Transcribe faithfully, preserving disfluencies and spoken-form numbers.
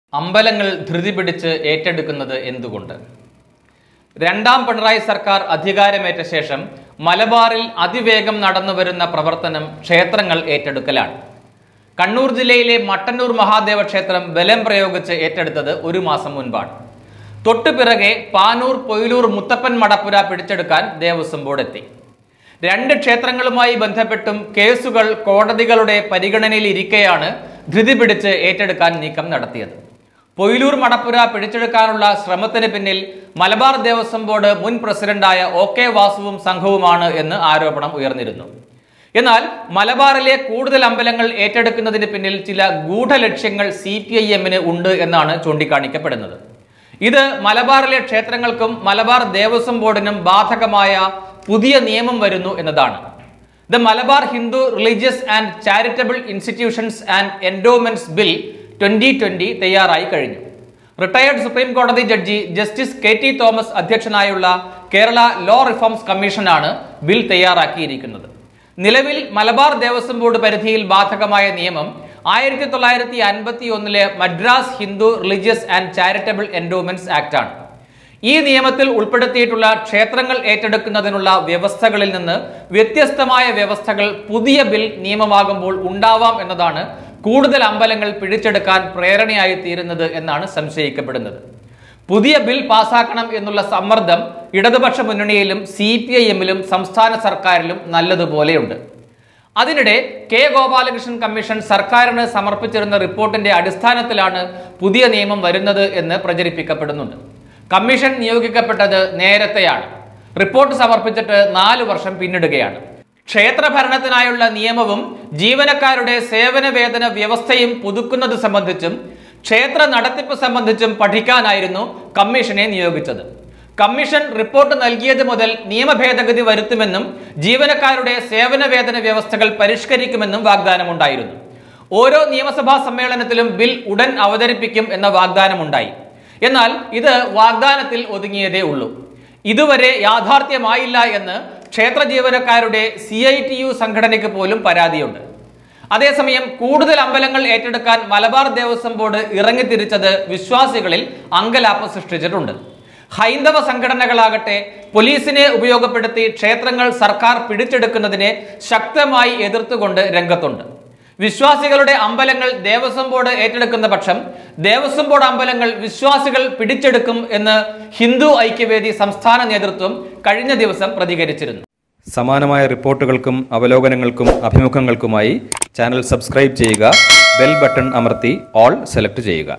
അമ്പലങ്ങൾ ധൃതി പിടിച്ച് ഏറ്റെടുക്കുന്നത് എന്തുകൊണ്ട്? രണ്ടാം പിണറായി സർക്കാർ അധികാരമേറ്റ ശേഷം മലബാറിൽ അതിവേഗം നടന്നുവരുന്ന പ്രവർത്തനം ക്ഷേത്രങ്ങൾ ഏറ്റെടുക്കലാണ്. കണ്ണൂർ ജില്ലയിലെ മട്ടന്നൂർ മഹാദേവ ക്ഷേത്രം ബലം പ്രയോഗിച്ച് ഏറ്റെടുത്തത് ഒരു മാസം മുൻപാണ്. തൊട്ടുപിറകെ പാനൂർ, പൊയിലൂർ, മുത്തപ്പൻ മടപ്പുര പിടിച്ചെടുക്കാൻ ദേവസ്വം ബോർഡ് എത്തി. രണ്ട് ക്ഷേത്രങ്ങളുമായി ബന്ധപ്പെട്ടും കേസുകൾ കോടതികളുടെ പരിഗണനയിൽ ഇരിക്കെയാണ് ധൃതി പിടിച്ച് ഏറ്റെടുക്കാൻ നീക്കം നടത്തിയത്. പൊയിലൂർ മടപ്പുര പിടിച്ചെടുക്കാനുള്ള ശ്രമത്തിന് പിന്നിൽ മലബാർ ദേവസ്വം ബോർഡ് മുൻ പ്രസിഡന്റായ ഒ കെ വാസുവും സംഘവുമാണ് എന്ന് ആരോപണം ഉയർന്നിരുന്നു. എന്നാൽ മലബാറിലെ കൂടുതൽ അമ്പലങ്ങൾ ഏറ്റെടുക്കുന്നതിന് പിന്നിൽ ചില ഗൂഢലക്ഷ്യങ്ങൾ സി പി ഐ എമ്മിന് ഉണ്ട് എന്നാണ് ചൂണ്ടിക്കാണിക്കപ്പെടുന്നത്. ഇത് മലബാറിലെ ക്ഷേത്രങ്ങൾക്കും മലബാർ ദേവസ്വം ബോർഡിനും ബാധകമായ പുതിയ നിയമം വരുന്നു എന്നതാണ്. The Malabar Hindu religious and charitable institutions and endowments bill twenty twenty തയ്യാറായി കഴിഞ്ഞു. റിട്ടയർഡ് സുപ്രീം കോടതി judge justice K T Thomas അധ്യക്ഷനായുള്ള കേരള ലോ റിഫോംസ് കമ്മീഷനാണ് ബിൽ തയ്യാറാക്കിയിരിക്കുന്നത്. നിലവിൽ മലബാർ ദേവസ്വം ബോർഡ് പരിധിയിൽ ബാധകമായ നിയമം ആയിരത്തി തൊള്ളായിരത്തി അൻപത്തി ഒന്നിലെ Madras Hindu religious and charitable endowments act ആണ്. ഈ നിയമത്തിൽ ഉൾപ്പെടുത്തിയിട്ടുള്ള ക്ഷേത്രങ്ങൾ ഏറ്റെടുക്കുന്നതിനുള്ള വ്യവസ്ഥകളിൽ നിന്ന് വ്യത്യസ്തമായ വ്യവസ്ഥകൾ പുതിയ ബിൽ നിയമമാകുമ്പോൾ ഉണ്ടാവാം എന്നതാണ് കൂടുതൽ അമ്പലങ്ങൾ പിടിച്ചെടുക്കാൻ പ്രേരണയായി തീരുന്നത് എന്നാണ് സംശയിക്കപ്പെടുന്നത്. പുതിയ ബിൽ പാസാക്കണം എന്നുള്ള സമ്മർദ്ദം ഇടതുപക്ഷ മുന്നണിയിലും സി പി ഐ എമ്മിലും സംസ്ഥാന സർക്കാരിലും നല്ലതുപോലെയുണ്ട്. അതിനിടെ കെ ഗോപാലകൃഷ്ണൻ കമ്മീഷൻ സർക്കാരിന് സമർപ്പിച്ചിരുന്ന റിപ്പോർട്ടിന്റെ അടിസ്ഥാനത്തിലാണ് പുതിയ നിയമം വരുന്നത് എന്ന് പ്രചരിപ്പിക്കപ്പെടുന്നുണ്ട്. കമ്മീഷൻ നിയോഗിക്കപ്പെട്ടത് നേരത്തെയാണ്. റിപ്പോർട്ട് സമർപ്പിച്ചിട്ട് നാലു വർഷം പിന്നിടുകയാണ്. ക്ഷേത്ര ഭരണത്തിനായുള്ള നിയമവും ജീവനക്കാരുടെ സേവന വേതന വ്യവസ്ഥയും പുതുക്കുന്നത് സംബന്ധിച്ചും ക്ഷേത്ര നടത്തിപ്പ് സംബന്ധിച്ചും പഠിക്കാനായിരുന്നു കമ്മീഷനെ നിയോഗിച്ചത്. കമ്മീഷൻ റിപ്പോർട്ട് നൽകിയത് മുതൽ നിയമ ഭേദഗതി വരുത്തുമെന്നും ജീവനക്കാരുടെ സേവന വേതന വ്യവസ്ഥകൾ പരിഷ്കരിക്കുമെന്നും വാഗ്ദാനമുണ്ടായിരുന്നു. ഓരോ നിയമസഭാ സമ്മേളനത്തിലും ബിൽ ഉടൻ അവതരിപ്പിക്കും എന്ന വാഗ്ദാനമുണ്ടായി. എന്നാൽ ഇത് വാഗ്ദാനത്തിൽ ഒതുങ്ങിയതേ ഉള്ളൂ. ഇതുവരെ യാഥാർത്ഥ്യമായില്ല എന്ന് ക്ഷേത്ര ജീവനക്കാരുടെ സി ഐ ടി യു സംഘടനയ്ക്ക് പോലും പരാതിയുണ്ട്. അതേസമയം കൂടുതൽ അമ്പലങ്ങൾ ഏറ്റെടുക്കാൻ മലബാർ ദേവസ്വം ബോർഡ് ഇറങ്ങിത്തിരിച്ചത് വിശ്വാസികളിൽ അങ്കലാപ്പ് സൃഷ്ടിച്ചിട്ടുണ്ട്. ഹൈന്ദവ സംഘടനകളാകട്ടെ പോലീസിനെ ഉപയോഗപ്പെടുത്തി ക്ഷേത്രങ്ങൾ സർക്കാർ പിടിച്ചെടുക്കുന്നതിനെ ശക്തമായി എതിർത്തുകൊണ്ട് രംഗത്തുണ്ട്. വിശ്വാസികളുടെ അമ്പലങ്ങൾ ദേവസ്വം ബോർഡ് ഏറ്റെടുക്കുന്ന പക്ഷം ദേവസ്വം ബോർഡ് അമ്പലങ്ങൾ വിശ്വാസികൾ പിടിച്ചെടുക്കും എന്ന് ഹിന്ദു ഐക്യവേദി സംസ്ഥാന നേതൃത്വം കഴിഞ്ഞ ദിവസം പ്രതികരിച്ചിരുന്നു. സമാനമായ റിപ്പോർട്ടുകൾക്കും അവലോകനങ്ങൾക്കും അഭിമുഖങ്ങൾക്കുമായി ചാനൽ സബ്സ്ക്രൈബ് ചെയ്യുക, ബെൽ ബട്ടൺ അമർത്തി ഓൾ സെലക്ട് ചെയ്യുക.